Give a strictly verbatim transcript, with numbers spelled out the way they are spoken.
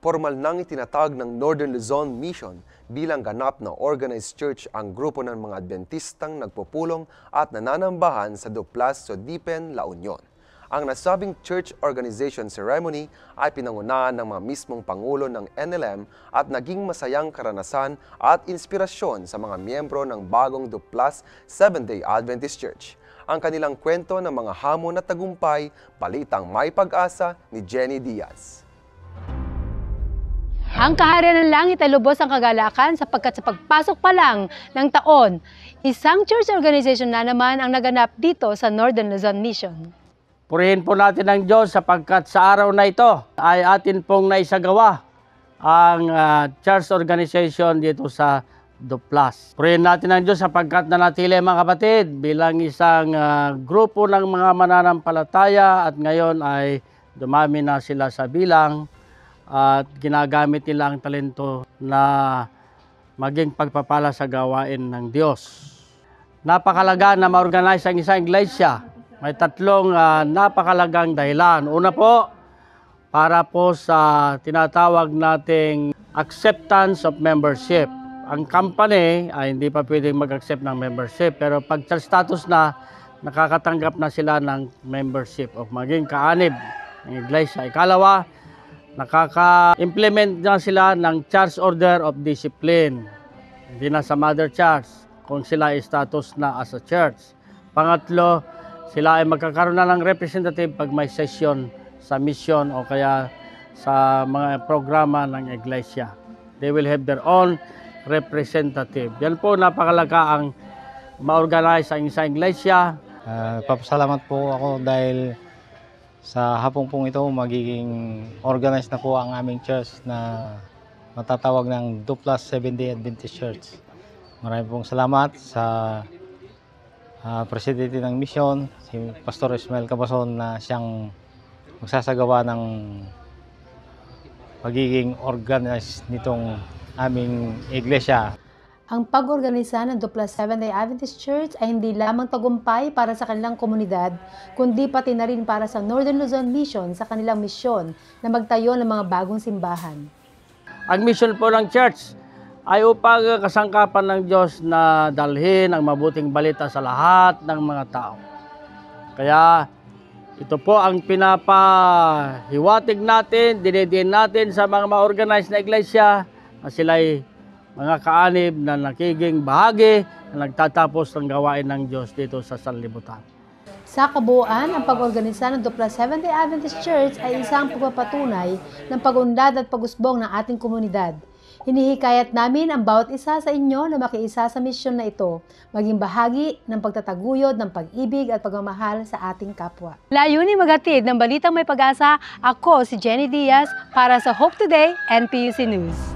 Formal nang itinatag ng Northern Luzon Mission bilang ganap na organized church ang grupo ng mga Adventistang nagpupulong at nananambahan sa Duplas, Sodipen, La Union. Ang nasabing church organization ceremony ay pinangunahan ng mga mismong pangulo ng N L M at naging masayang karanasan at inspirasyon sa mga miyembro ng bagong Duplas Seventh-day Adventist Church. Ang kanilang kwento ng mga hamon at tagumpay, balitang may pag-asa ni Jenny Diaz. Ang kaharian ng langit ay lubos ang kagalakan sapagkat sa pagpasok pa lang ng taon, isang church organization na naman ang naganap dito sa Northern Luzon Mission. Purihin po natin ang Diyos sapagkat sa araw na ito ay atin pong naisagawa ang uh, church organization dito sa Duplas. Purihin natin ang Diyos sapagkat nanatili mga kapatid bilang isang uh, grupo ng mga mananampalataya at ngayon ay dumami na sila sa bilang at ginagamit nila ang talento na maging pagpapala sa gawain ng Diyos. Napakalaga na ma-organize ang isang iglesia. May tatlong uh, napakalagang dahilan. Una po, para po sa tinatawag nating acceptance of membership. Ang company ay hindi pa pwedeng mag-accept ng membership, pero pag church status na, nakakatanggap na sila ng membership of maging kaanib ng iglesia. Ikalawa, nakaka-implement na sila ng Church Order of Discipline. Hindi na sa mother church kung sila ay status na as a church. Pangatlo, sila ay magkakaroon na ng representative pag may session sa mission o kaya sa mga programa ng iglesia. They will have their own representative. Yan po napakalaga ang ma-organize ang isang iglesia. Uh, papasalamat po ako dahil sa hapong pong ito, magiging organized na po ang aming church na matatawag ng Duplas Seventh-day Adventist Church. Maraming pong salamat sa uh, presidente ng mission, si Pastor Ismael Cabason, na siyang magsasagawa ng magiging organized nitong aming iglesia. Ang pag-organisa ng Duplas Seventh-day Adventist Church ay hindi lamang tagumpay para sa kanilang komunidad, kundi pati na rin para sa Northern Luzon Mission sa kanilang misyon na magtayo ng mga bagong simbahan. Ang mission po ng church ay upang kasangkapan ng Diyos na dalhin ang mabuting balita sa lahat ng mga tao. Kaya ito po ang pinapahiwatig natin, dinidiin natin sa mga ma-organize na iglesia na sila'y mga kaanib na nakiging bahagi na nagtatapos ng gawain ng Diyos dito sa sanlibutan. Sa kabuuan, ang pag-organisa ng Duplas Seventh-day Adventist Church ay isang pagpapatunay ng pag-unlad at pag-usbong ng ating komunidad. Hinihikayat namin ang bawat isa sa inyo na makiisa sa misyon na ito, maging bahagi ng pagtataguyod ng pag-ibig at pagmamahal sa ating kapwa. Layunin maghatid ng balitang may pag-asa, ako si Jenny Diaz para sa Hope Today N P U C News.